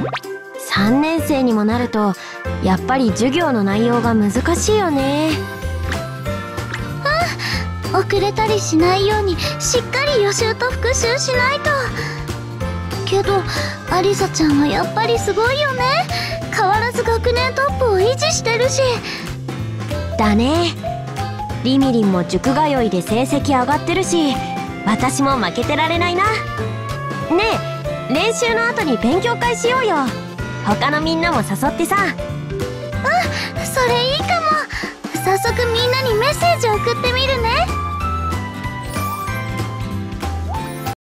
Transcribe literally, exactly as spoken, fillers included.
さんねん生にもなるとやっぱり授業の内容が難しいよね。 うん、遅れたりしないようにしっかり予習と復習しないと。けどアリサちゃんはやっぱりすごいよね。変わらず学年トップを維持してるし。 だね。リミリンも塾通いで成績上がってるし、私も負けてられないな。ねえ、練習の後に勉強会しようよ。他のみんなも誘ってさ。 うん、それいいかも。早速みんなにメッセージ送ってみるね。